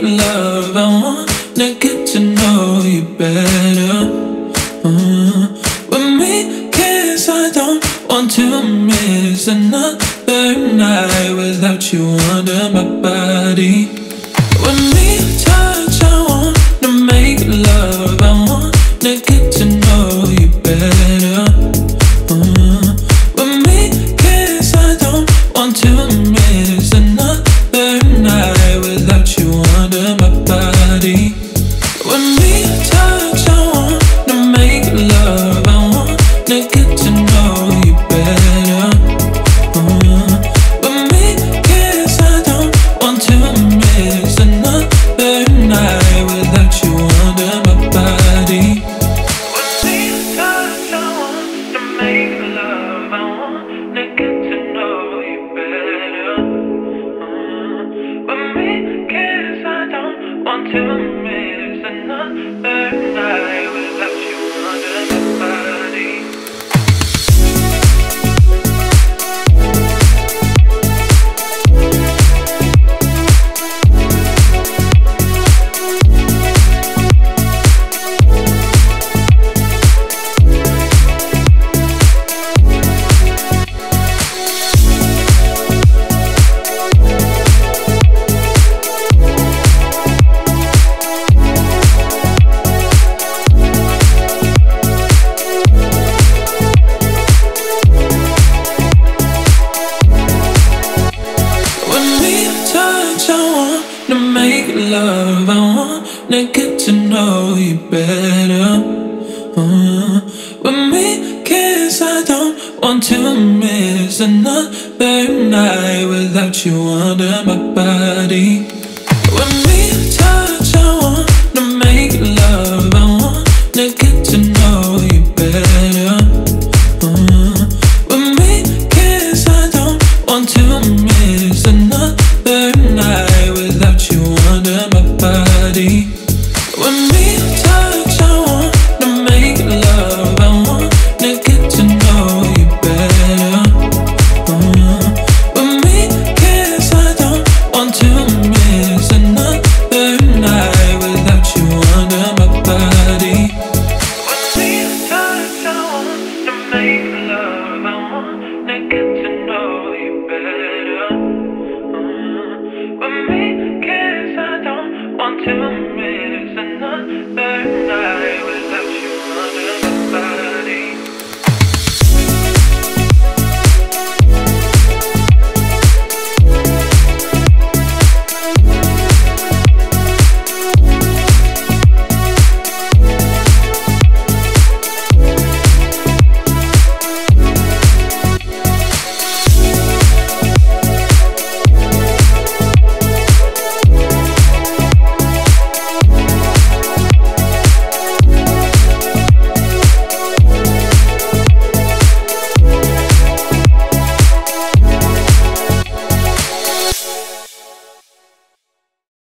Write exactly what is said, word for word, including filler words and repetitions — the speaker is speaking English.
love, I wanna get to know you better. uh, With me, 'cause I don't want to miss another night without you under my body. When we touch, I wanna make love, I wanna get to know you better. uh, With me, 'cause I don't want to miss another night without you under my body. When we touch, I wanna make love, I wanna get to know you better. uh, With me, 'cause I don't want to miss another night without you under my body. When we touch, I wanna make love, I wanna get to know you better. uh, With me, 'cause I don't want to miss another night without you under my body. To make love, I wanna get to know you better. uh, With me, 'cause I don't want to miss another night without you under my body.